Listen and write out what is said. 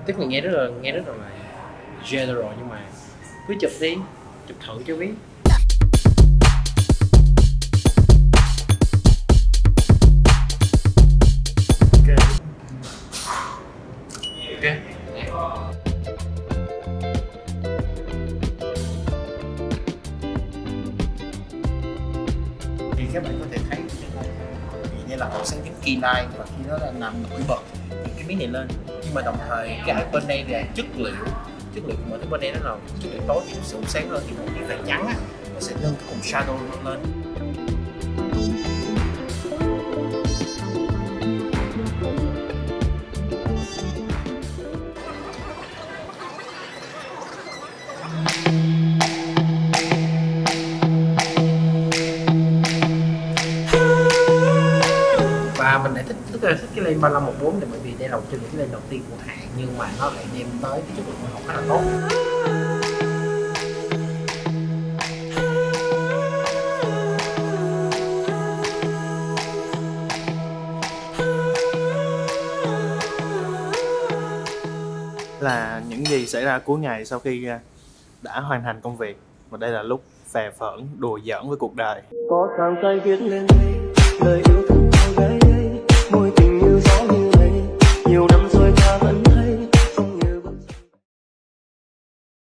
Tức là nghe rất là general, nhưng mà cứ chụp đi, chụp thử cho biết. Ok. Thì các bạn có thể thấy như là họ sáng kiến key line, và khi nó là nằm nổi bật những cái miếng này lên, nhưng mà đồng thời cái bên đây là chất liệu của mọi thứ bên đây nó là chất liệu tối thì nó sẽ sáng hơn, thì một cái vàng trắng á nó sẽ nâng cái vùng shadow nó lên. Và mình lại thích cái len 3514 này, bởi vì đây là một trong những cái len đầu tiên của hãng, nhưng mà nó lại đem tới cái chất lượng quang học khá là tốt. Là những gì xảy ra cuối ngày sau khi đã hoàn thành công việc, và đây là lúc phè phỡn đùa giỡn với cuộc đời. Có trang tay viết lên lời